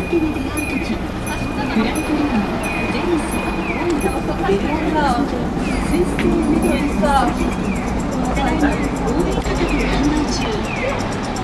手に出会うとき、フライトレーン、ジェニス、ライド、ベルアルバスイス製メトロス、さらに応援価格販売中。